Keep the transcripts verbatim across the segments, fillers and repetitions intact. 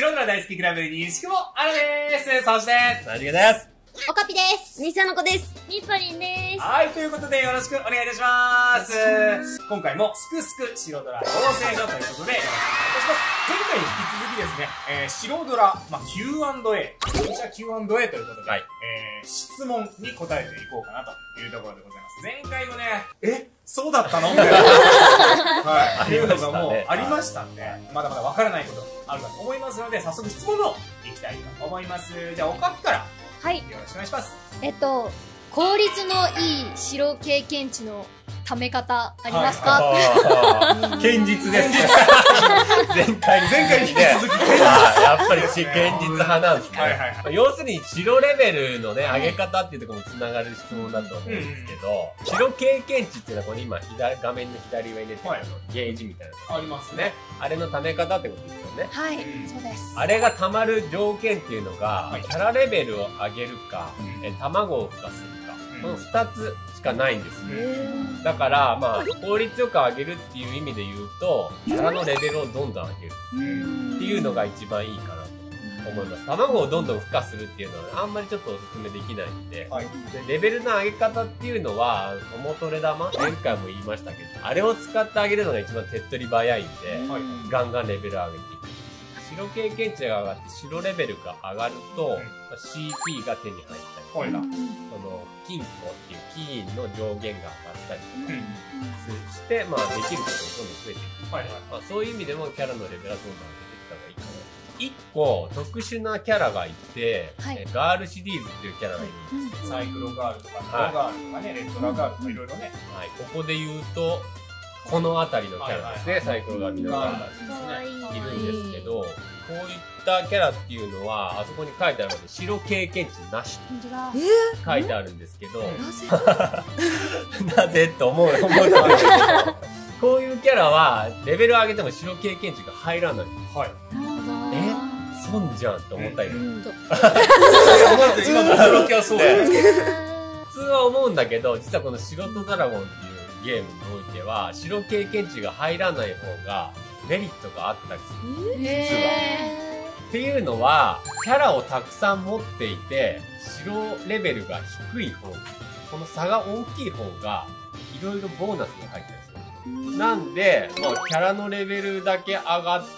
白ドラ大好きクラブ、西久保アナです。そして、 なじげです。 おかぴです。 みさのこです。 みぽりんです。 はい、ということでよろしくお願いいたします。今回もすくすく白ドラ養成所ということで、よろしくお願いいたします。前回に引き続きですね、えー、白ドラ、まあ、キューアンドエー、こちら キューアンドエー ということで、はい、えー、質問に答えていこうかなというところでございます。前回もね、えそうだったのみたいな。はい。っていうのがもうありましたんで、まだまだわからないことあるかと思いますので、早速質問をいきたいと思います。じゃあ、おかぴから。はい。よろしくお願いします。 えっと、効率のいい白経験値の貯め方ありますか？ 堅実ですね。前回に前回に引き続きやっぱり堅実派なんですね。要するに白レベルのね、上げ方っていうところもつながる質問だと思うんですけど、白経験値っていうのはこれ今画面の左上に出てるゲージみたいなところありますね。あれの貯め方ってことですよね。 はい、そうです。 あれが貯まる条件っていうのが、キャラレベルを上げるか、卵を孵化するか、このふたつしかないんですね。だから、まあ、効率よく上げるっていう意味で言うと、キャラのレベルをどんどん上げるっていうのが一番いいかなと思います。卵をどんどん孵化するっていうのはあんまりちょっとおすすめできないんで、はい、でレベルの上げ方っていうのは、おもとれ玉前回も言いましたけど、あれを使ってあげるのが一番手っ取り早いんで、はい、ガンガンレベル上げていく。白経験値が上がって白レベルが上がると、うん、シーピー が手に入ったりとか、うん、その金庫っていう金の上限が上がったりとか、うん、して、まあできることがどんどん増えていく。はいはい、まあ、そういう意味でもキャラのレベルはどんどん上げていった方がいいかな。一個特殊なキャラがいて、はい、ガールシリーズっていうキャラがいるんですけど、サイクロガールとか、ノーガールとかね、レッドラガールとかいろいろね。はい、ここで言うと、この辺りのキャラですね、サイクロガール、ミノガールですね、いるんですけど、こういったキャラっていうのは、あそこに書いてあるので、白経験値なしって書いてあるんですけど、なぜって思う、思うと思うんだけど、こういうキャラは、レベル上げても白経験値が入らないんです。はい。え損じゃんって思ったり。今の驚きはそうだよ。普通は思うんだけど、実はこの白とドラゴンっていうゲームにおいては、白経験値が入らない方がメリットがあったりする。実は。っていうのは、キャラをたくさん持っていて、白レベルが低い方、この差が大きい方が、いろいろボーナスが入ったりする。なんで、まあ、キャラのレベルだけ上がって、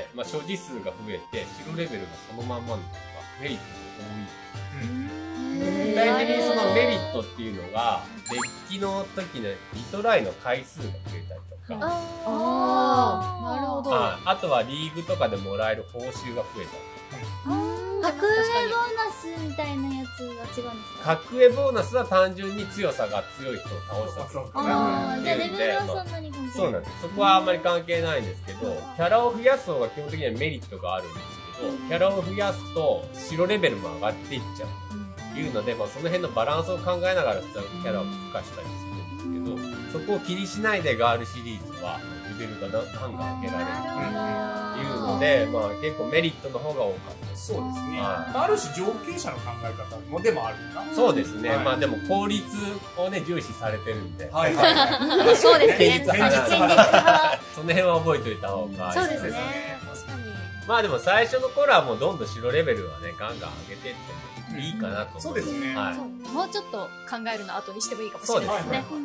まあ、所持数が増えて、白レベルがそのまんまの方がメリットが多い。具体的にそのメリットっていうのが、デッキの時のリトライの回数が増えたりとか。 ああ、なるほど。 あ, あとはリーグとかでもらえる報酬が増えたりとか。 格上ボーナスみたいなやつが違うんですか？ 格上ボーナスは単純に強さが強い人を倒したとか。 ああ、じゃあレベルはそんなに関係ない。 そうなんです。そこはあんまり関係ないんですけど、キャラを増やす方が基本的にはメリットがあるんですけど、キャラを増やすと白レベルも上がっていっちゃうというので、まあその辺のバランスを考えながらキャラを孵化したりするんですけど、そこを気にしないでガールシリーズはレベルがガンガン上げられるっていうので、まあ結構メリットの方が多かった。 そうですね。ある種上級者の考え方もでもあるかな。 そうですね。まあでも効率をね重視されてるんで。 はいはい。そうですね。 堅実派。その辺は覚えておいた方がいいですね。 そうですね。確かに。 まあでも最初の頃はもうどんどん白レベルはねガンガン上げてっていいかなと思う。 そうですね。 もうちょっと考えるの後にしてもいいかもしれないですね。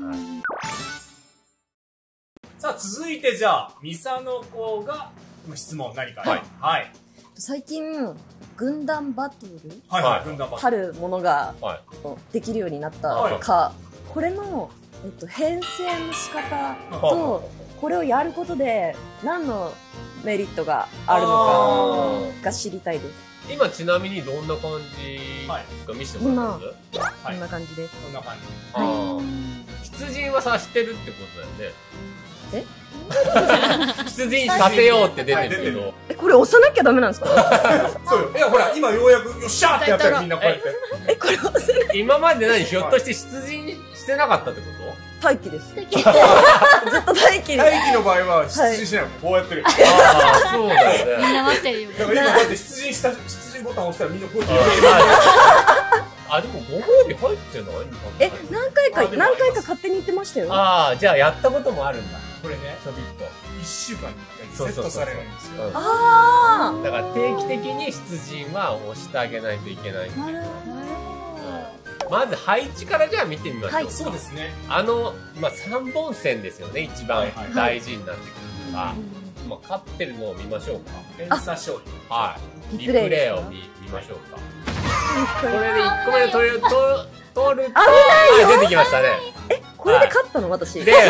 さあ続いてじゃあミサノコが質問何か。はいはい。 最近軍団バトルたるものができるようになったか、これのえっと編成の仕方とこれをやることで何のメリットがあるのかが知りたいです。 今ちなみにどんな感じか見せてもらえます？ こんな感じです。 こんな感じ。出陣はさしてるってことだよね。 え？ 出陣させようって出てるけど。 え、これ押さなきゃダメなんですか？ そうよ。いや、ほら、今ようやく、よっしゃーってやったらみんなこうやって。 え、これ押せない。 今まで何ひょっとして出陣してなかったってこと？ 待機です。ずっと待機で。 待機の場合は出陣しないの。こうやってる。 ああ、そうだよね。 みんな待ってるよ。 だから今こうやって出陣した、出陣ボタン押したらみんなこうやって。 あ、でもご褒美入ってない？ え、何回か、何回か勝手に言ってましたよ。 ああ、じゃあやったこともあるんだ。 これね、 ちょびっと。 いっしゅうかんにいっかいセットされるんですよ。 ああ。だから定期的に出陣は押してあげないといけない。 なるほど。 まず配置からじゃあ見てみましょう。はい、 そうですね。 あの、まあ、さんぼん線ですよね、一番大事になってくるのが。まあ、勝ってるのを見ましょうか。 連鎖勝利。 はい。リプレイを見ましょうか。これでいっこめの取りを取ると、あ、出てきましたね。 え、これで勝ったの私。 で、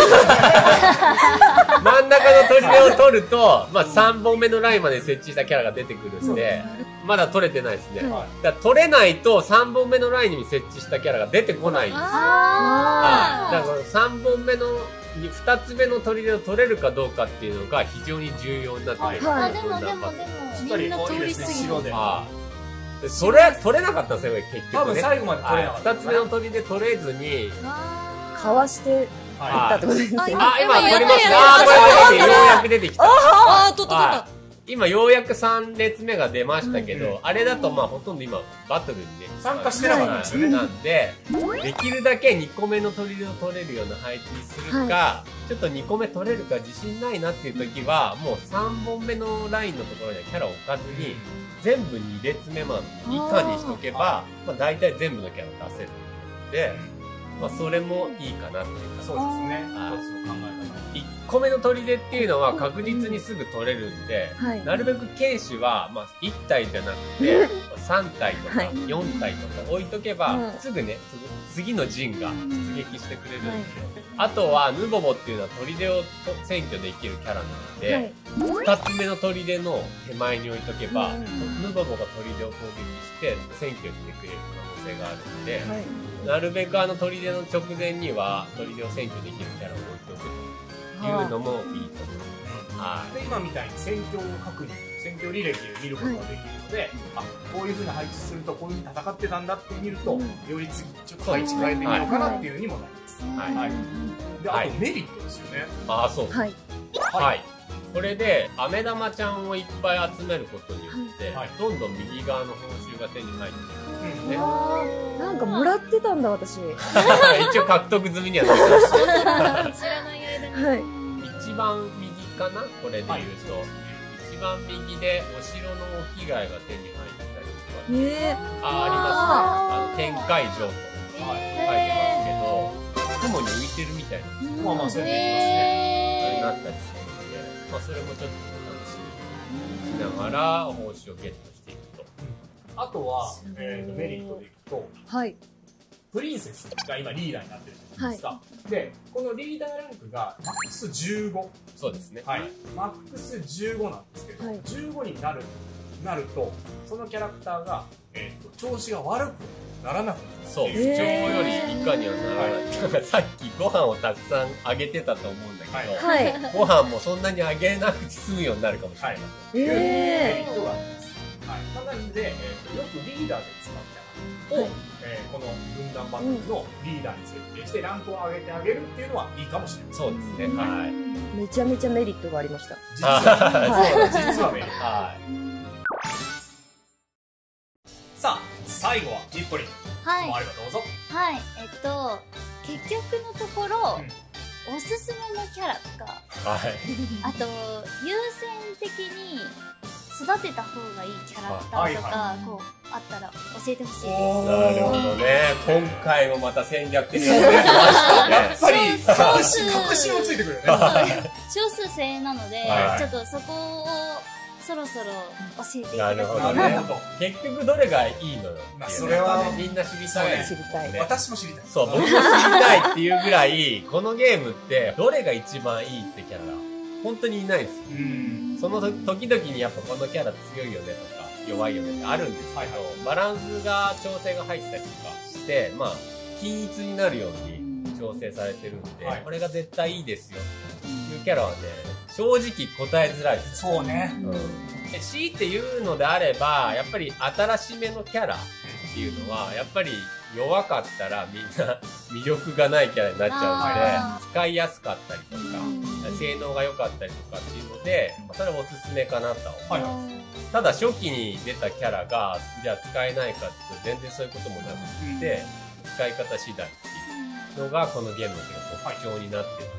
真ん中の取りを取ると、まあさんぼんめのラインまで設置したキャラが出てくるんで、まだ取れてないですね。だから取れないとさんぼんめのラインに設置したキャラが出てこないんです。ああ。だからさんぼんめのふたつめの砦を取れるかどうかっていうのが非常に重要になってくる。 あ、でもでもでも、みんな通り過ぎる。 それ、取れなかったんですよ、結局ね。 多分最後まで取れなかった。 二つ目の砦で取れずに、 かわしていったってことですね。 あ、今取りますね。あ、これ出てきて、ようやく出てきた。 あ、取った取った。 今ようやくさん列目が出ましたけど、あれだとまあほとんど今バトルにね、 参加してなかったんですよね。 なんで、できるだけにこめの砦を取れるような配置にするか、ちょっとにこめ取れるか自信ないなっていう時は、もうさんぼんめのラインのところにはキャラを置かずに、全部に列目まで以下にしとけば、まあ大体全部のキャラを出せるので、まあそれもいいかなっていうか。 そうですね。一つの考え方。 いっこめの砦っていうのは確実にすぐ取れるんで、はい、なるべく剣士は、まあ、いち体じゃなくて、さん体とかよん体とか置いとけば、はい、すぐね、次の陣が出撃してくれるんで、はい、あとは、ヌボボっていうのは砦を占拠できるキャラなので、はい、ふたつめの砦の手前に置いとけば、ヌボボが砦を攻撃して占拠してくれる可能性があるので、はい、なるべくあの砦の直前には砦を占拠できるキャラを置いておくと。いうのもいいと思います。 で、今みたいに戦況確認、戦況履歴で見ることができるので、あ、こういう風な配置するとこういう風に戦ってたんだって見ると、より次ちょっと配置変えてみようかなっていうのにもなります。はい。で、あとメリットですよね。 ああ、そう。はい。はい。これで、飴玉ちゃんをいっぱい集めることによって、どんどん右側の報酬が手に入ってくるんですね。 なんかもらってたんだ、私。 一応獲得済みにはなってます。 知らない間に。 はい。 一番右かなこれで言うと。一番右でお城のお着替えが手に入ったりとか。 えあ、ありますね。あの、天海城と書いてますけど、雲に浮いてるみたいな。 まあまあ、それで言いますね。 あれなったりするので、まあそれもちょっと楽しみにしながら報酬をゲットしていくと。 あとは、えーと、メリットでいくと、 はい。 プリンセスが今リーダーになってるじゃないですか。はい、で、このリーダーランクがマックスじゅうご。 そうですね。 はい。マックスじゅうごなんですけど、はい、じゅうごになる、なると、そのキャラクターが、えっと、調子が悪くならなくなる。 そう。不調より以下にはならない。なんかさっきご飯をたくさんあげてたと思うんだけど、はい、ご飯もそんなにあげなくて済むようになるかもしれない。 ええー。メリットがあります。はい。なので、えーと、よくリーダーで使うキャラを、はい、えー、この軍団バトルのリーダーに設定してランクを上げてあげるっていうのはいいかもしれない。 そうですね。はい。 めちゃめちゃメリットがありました。 実は、はい、実はメリット。はい。さあ、最後はジッポリン。はい。あればどうぞ。 はい。えっと、結局のところ、うん、おすすめのキャラとか、はい。あと、優先的に育てた方がいいキャラクターとか、こう、あったら教えてほしいです。 なるほどね。今回もまた戦略的にやってきましたね。 やっぱり、確信、確信をついてくるよね。 少数精鋭なので、ちょっとそこを、そろそろ教えていただきたい。なるほどね。 結局どれがいいのよ。 それはみんな知りたい。 知りたい。 私も知りたい。 そう、僕も知りたいっていうぐらい、このゲームってどれが一番いいってキャラ、本当にいないんですよ。その時々にやっぱこのキャラ強いよねとか、弱いよねってあるんですけど、バランスが調整が入ったりとかして、まあ、均一になるように調整されてるんで、これが絶対いいですよっていうキャラはね、正直答えづらいです。 そうね。うん。 強いて言うのであれば、やっぱり新しめのキャラっていうのは、やっぱり弱かったらみんな魅力がないキャラになっちゃうので、使いやすかったりとか、性能が良かったりとかっていうので、それはおすすめかなとは思います。ただ初期に出たキャラが、じゃあ使えないかっていうと全然そういうこともなくて、使い方次第っていうのがこのゲームの特徴になってたの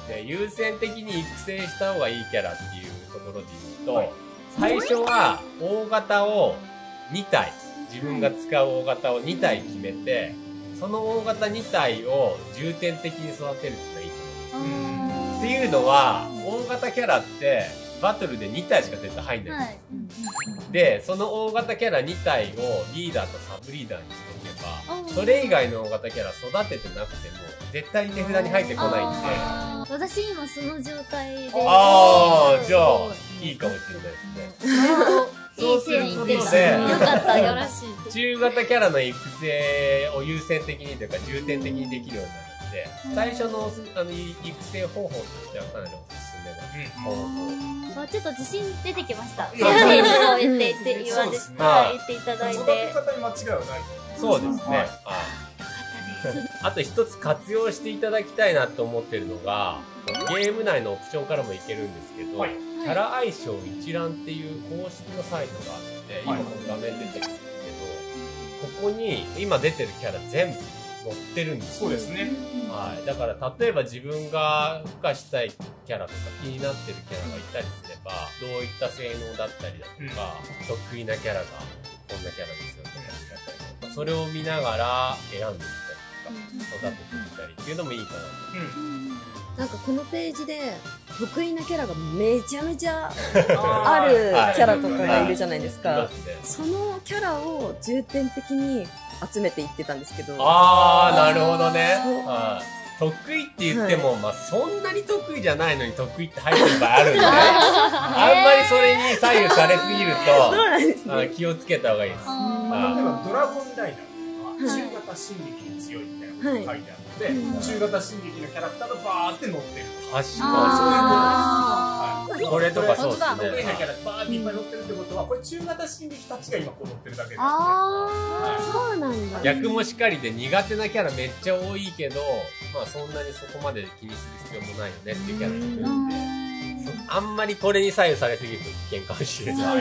ね、優先的に育成した方がいいキャラっていうところで言うと、はい、最初は大型をにたい、自分が使う大型をにたい決めて、その大型にたいを重点的に育てるっていうのがいいと思うんです。っていうのは、大型キャラってバトルでにたいしか絶対入んないんですよ。はい、で、その大型キャラにたいをリーダーとサブリーダーにしておけば、それ以外の大型キャラ育ててなくても絶対に値札に入ってこないんで。 私今その状態で。 ああ、じゃあいいかもしれないですね。 そうすることで、よかった、よろしい。 中型キャラの育成を優先的にというか重点的にできるようになるので、最初のあの育成方法としてはかなりおすすめな方法。 ちょっと自信出てきました。先生を言ってって言われて、言っていただいて。 育て方に間違いはない。 そうですね。あと一つ活用していただきたいなと思ってるのが、ゲーム内のオプションからもいけるんですけど、はい、キャラ相性一覧っていう公式のサイトがあって、今この画面出てるんですけど、ここに今出てるキャラ全部載ってるんですよ。 そうですね。 はい。だから例えば自分が付加したいキャラとか気になってるキャラがいたりすれば、どういった性能だったりだとか、うん、得意なキャラがこんなキャラですよとかだったりとか、それを見ながら選んでいったりとか、育てていったりっていうのもいいかなと。うんなんかこのページで得意なキャラがめちゃめちゃあるキャラとかがいるじゃないですか。そのキャラを重点的に集めていってたんですけど。 ああ、なるほどね。得意って言っても、まあそんなに得意じゃないのに得意って入ってる場合あるんで、あんまりそれに左右されすぎると気をつけた方がいいです。例えばドラゴンライダーとか中型進撃に強いみたいなことが書いてある。で、中型進撃のキャラクターがバーって載ってる。 確かに。そういうことです。これとかそうですね。 得意なキャラバーっていっぱい載ってるってことは、これ中型進撃たちが今こう載ってるだけで。 ああ、そうなんだ。 逆もしかりで苦手なキャラめっちゃ多いけど、まあそんなにそこまで気にする必要もないよねっていうキャラがいるんで、あんまりこれに左右されすぎると危険かもしれない。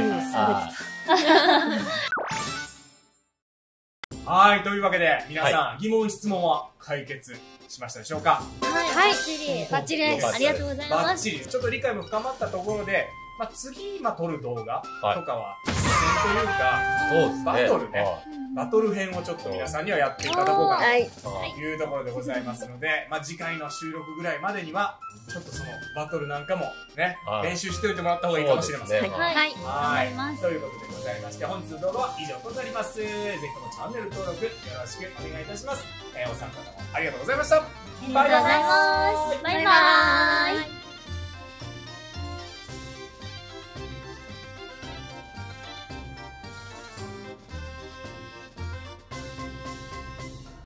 はい、というわけで、皆さん、はい、疑問、質問は解決しましたでしょうか？ はい、はい、バッチリ、バッチリです。ありがとうございます。 バッチリ。ちょっと理解も深まったところで、まあ、次、まあ、撮る動画とかは、実践というか、バトルね、バトル編をちょっと皆さんにはやっていただこうかなというところでございますので、まあ、次回の収録ぐらいまでには、ちょっとそのバトルなんかもね、練習しておいてもらった方がいいかもしれません。 はい。はい。 はい。ということでございまして、本日の動画は以上となります。ぜひともチャンネル登録よろしくお願いいたします。えー、お三方もありがとうございました。 ありがとうございます。バイバーイ。